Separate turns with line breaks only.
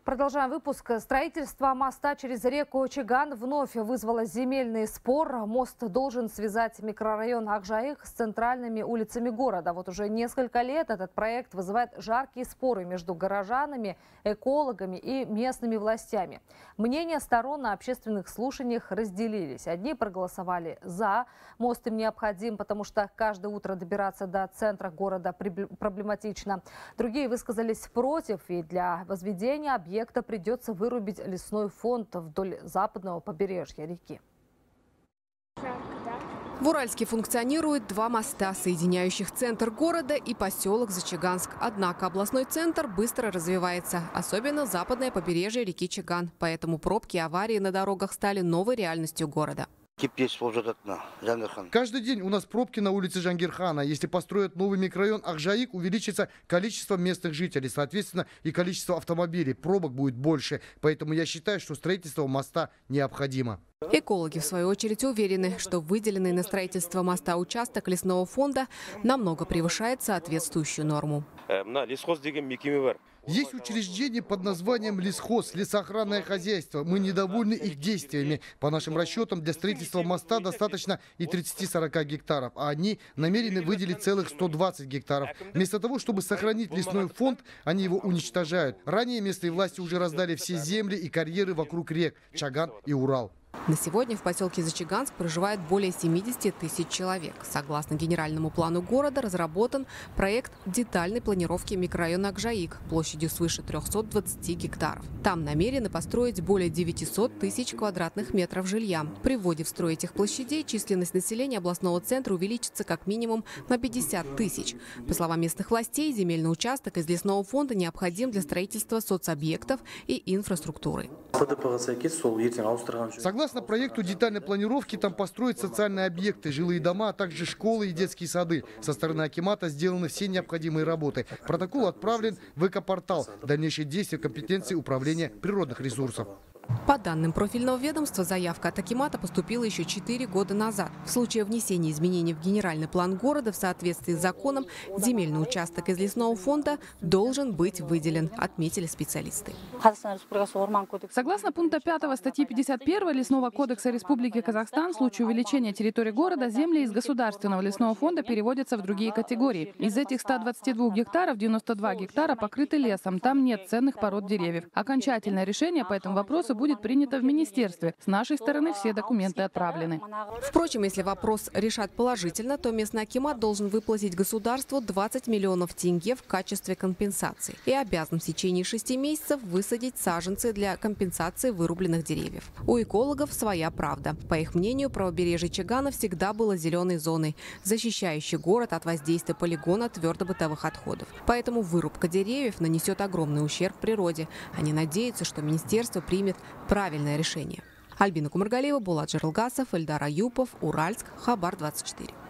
Продолжаем выпуск. Строительство моста через реку Чаган вновь вызвало земельный спор. Мост должен связать микрорайон Акжаик с центральными улицами города. Вот уже несколько лет этот проект вызывает жаркие споры между горожанами, экологами и местными властями. Мнения сторон на общественных слушаниях разделились. Одни проголосовали за. Мост им необходим, потому что каждое утро добираться до центра города проблематично. Другие высказались против, и для возведения объекта придется вырубить лесной фонд вдоль западного побережья реки.
В Уральске функционирует два моста, соединяющих центр города и поселок Зачаганск. Однако областной центр быстро развивается, особенно западное побережье реки Чаган. Поэтому пробки и аварии на дорогах стали новой реальностью города.
Каждый день у нас пробки на улице Жангирхана. Если построят новый микрорайон Акжаик, увеличится количество местных жителей. Соответственно, и количество автомобилей. Пробок будет больше. Поэтому я считаю, что строительство моста необходимо.
Экологи, в свою очередь, уверены, что выделенный на строительство моста участок лесного фонда намного превышает соответствующую норму.
Есть учреждение под названием лесхоз, лесоохранное хозяйство. Мы недовольны их действиями. По нашим расчетам, для строительства моста достаточно и 30-40 гектаров, а они намерены выделить целых 120 гектаров. Вместо того, чтобы сохранить лесной фонд, они его уничтожают. Ранее местные власти уже раздали все земли и карьеры вокруг рек Чаган и Урал.
На сегодня в поселке Зачаганск проживает более 70 тысяч человек. Согласно генеральному плану города разработан проект детальной планировки микрорайона Акжаик площадью свыше 320 гектаров. Там намерены построить более 900 тысяч квадратных метров жилья. При вводе в строй этих площадей численность населения областного центра увеличится как минимум на 50 тысяч. По словам местных властей, земельный участок из лесного фонда необходим для строительства соцобъектов и инфраструктуры.
Согласно проекту детальной планировки, там построят социальные объекты, жилые дома, а также школы и детские сады. Со стороны акимата сделаны все необходимые работы. Протокол отправлен в экопортал. Дальнейшие действия компетенции управления природных ресурсов.
По данным профильного ведомства, заявка от акимата поступила еще 4 года назад. В случае внесения изменений в генеральный план города в соответствии с законом, земельный участок из лесного фонда должен быть выделен, отметили специалисты.
Согласно пункта 5 статьи 51 Лесного кодекса Республики Казахстан, в случае увеличения территории города земли из государственного лесного фонда переводятся в другие категории. Из этих 122 гектаров 92 гектара покрыты лесом. Там нет ценных пород деревьев. Окончательное решение по этому вопросу будет принято в министерстве. С нашей стороны все документы отправлены.
Впрочем, если вопрос решат положительно, то местный акимат должен выплатить государству 20 миллионов тенге в качестве компенсации и обязан в течение 6 месяцев высадить саженцы для компенсации вырубленных деревьев. У экологов своя правда. По их мнению, правобережье Чагана всегда было зеленой зоной, защищающей город от воздействия полигона твердобытовых отходов. Поэтому вырубка деревьев нанесет огромный ущерб природе. Они надеются, что министерство примет правильное решение. Альбина Кумаргалиева, Булат Жарылгасов, Эльдар Аюпов, Уральск, Хабар 24.